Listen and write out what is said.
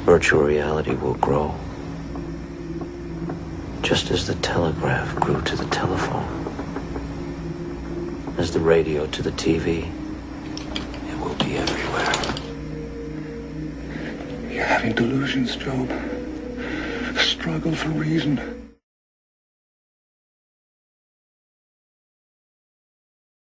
Virtual reality will grow, just as the telegraph grew to the telephone, as the radio to the TV. It will be everywhere. You're having delusions, Job. Struggle for reason.